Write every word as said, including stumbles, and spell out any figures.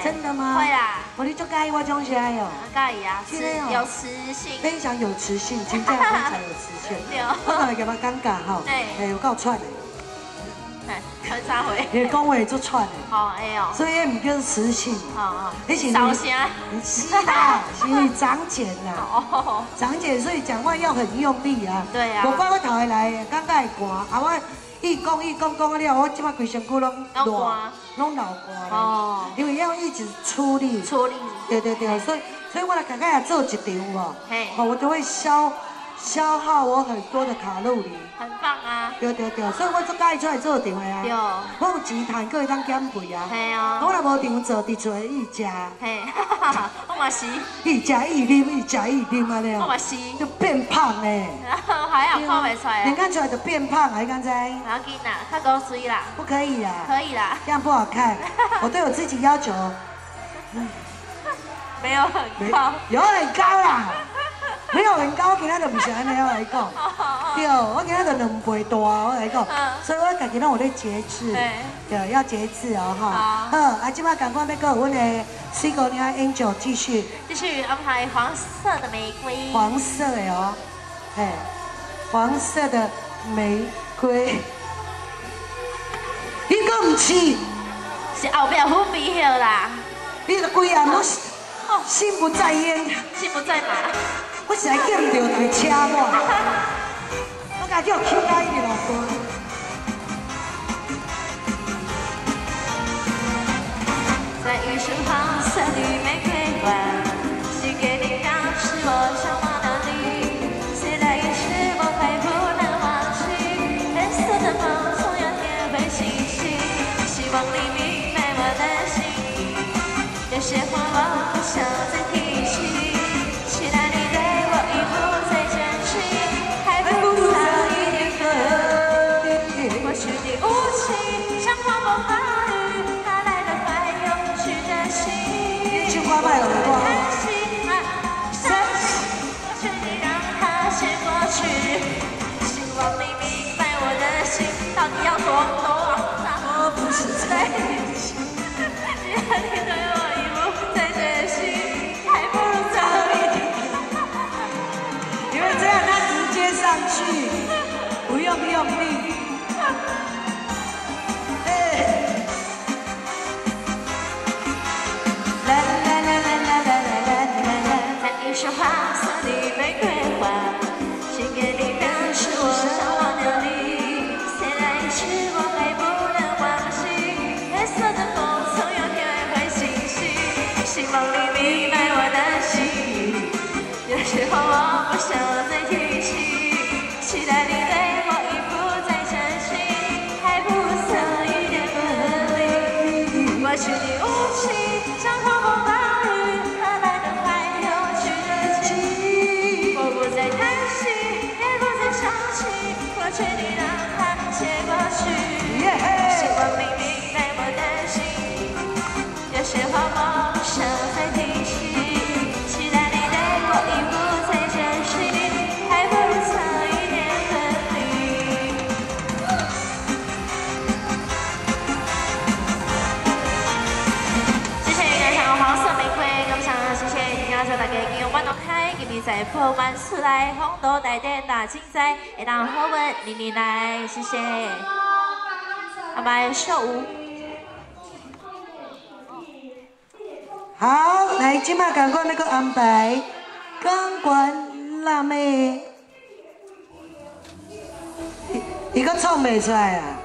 真的吗？ 会啦。 我你就介意我种啥哟？ 介意啊，是有磁性。 非常有磁性，真正非常有磁性。 对。 我可能感觉尴尬哈。 对。 哎，有够串的。 哎，穿啥回？ 你讲话足串的。 好哎哦。 所以唔叫磁性。 哦哦。 你是烧声。 你是啦，是你长茧啦。 哦。 长茧，所以讲话要很用力啊。 对啊。 我怪我头下来，感觉会寒，啊我。一讲一讲讲了，我即摆规身躯拢热，拢流汗哦。因为要一直出力， 出力。 对对对，所以所以我来看看也做一场哦，哦，我就会消消耗我很多的卡路里。 很棒啊！ 对对对，所以我做介出来做场的啊。 对。 我有钱赚，搁会当减肥啊。 系啊。 我若无场做，伫厝一食。 嘿，哈哈，我嘛是。 一食一啉，一食一啉啊了。 我嘛是。 就变胖呢。 还好看袂出来。 你看出来就变胖啊？你刚才？ 不要紧啦，较高水啦。 不可以啦。 可以啦。 这样不好看。我对我自己要求， 嗯，没有很高。 有很高啦。没有很高，今仔就不是安尼我来讲。对，我今仔就两倍大，我来讲。所以我家己拢有咧节制。对，要节制哦哈。好，啊，即摆赶快要跟阮的四姑娘 Angel 继续。 继续安排黄色的玫瑰。 黄色的哦，哎，黄色的玫瑰。你个唔是？ 是后壁粉味号啦。 你个规暗拢心不在焉。 心不在马。 我是来见到台车我，我家叫 Q 到伊个老公。 在一束黄色的玫瑰花，寄给你表示我想忘了你。虽然也是我还不能忘记，黑色的梦总有天会清晰。希望你明白我的心意，有些话我不想再提起。期待你。 花麦有光。 我劝你让它先过去，希望你明白我的心到底要多多大。 我不是在你心， 既然你对我已不再决心，还不如早一点。 因为这样他直接上去，不用用力。 是黄色的玫瑰花，献给你，表示我想忘掉你。虽然一时我还不能忘记，黑色的风总有天会清晰。希望你明白我的心意，有时候我不想再提起。期待你对我已不再真心，还不曾一点分离。我许你无情，像狂风暴雨。我劝你让它先过去，希望你明白我的心意。有些话我不想再提起，期待你对我已不再真心，还不如早一点分离。谢谢感谢黄色玫瑰，感谢谢谢今仔大家今日晚上开。今日在破万出来，红豆带点大青菜，会当好运年年来，谢谢。安排秀舞。 好，来，今麦赶快那个安排钢管辣妹，一个唱袂出来啊。